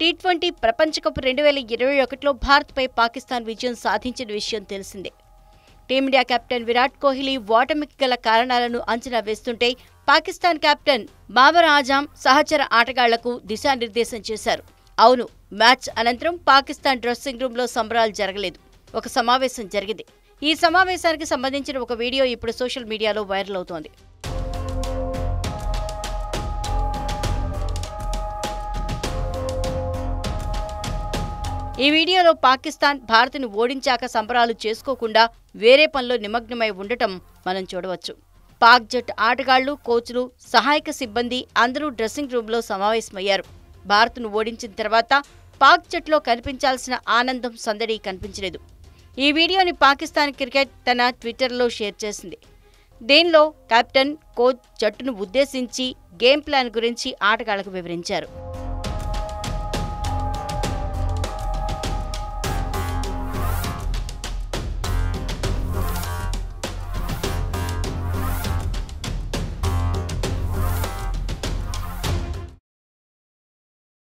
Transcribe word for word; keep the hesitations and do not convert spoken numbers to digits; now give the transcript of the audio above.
T twenty ప్రపంచ cup రెండు వేల ఇరవై ఒకటిలో భారత్పై పాకిస్తాన్ విజయం సాధించిన విషయం తెలిసిందే. టీమిండియా కెప్టెన్ విరాట్ కోహ్లీ ఓటమికి గల కారణాలను అంచనా వేస్తుంటే పాకిస్తాన్ కెప్టెన్ బాబర్ ఆజం సహచర ఆటగాళ్లకు దిశానిర్దేశం చేశారు. అవును, మ్యాచ్ అనంతరం పాకిస్తాన్ డ్రెస్సింగ్ రూమ్ లో సంబరాలు జరగలేదు. ఒక సమావేశం జరిగింది. ఈ సమావేశానికి సంబంధించిన ఒక వీడియో ఇప్పుడు సోషల్ మీడియాలో వైరల్ అవుతోంది. ఈ వీడియోలో పాకిస్తాన్ భారత్ను ఓడించాక సంబరాలు చేసుకోకుండా వేరే పనిలో నిమగ్నమై ఉండటం మనం చూడవచ్చు. పాక్ జట్టు ఆటగాళ్లు, కోచ్లు, సహాయక సిబ్బంది అందరూ డ్రెస్సింగ్ రూమ్లో సమావేశమయ్యారు. భారత్ను ఓడించిన తర్వాత పాక్ జట్టులో కనిపించాల్సిన ఆనందం, సందడి కనిపించలేదు. ఈ వీడియోని పాకిస్తాన్ క్రికెట్ తన ట్విట్టర్లో షేర్ చేసింది. దీనిలో కెప్టెన్, కోచ్ జట్టును ఉద్దేశించి గేమ్ ప్లాన్ గురించి ఆటగాళ్లకు వివరించారు.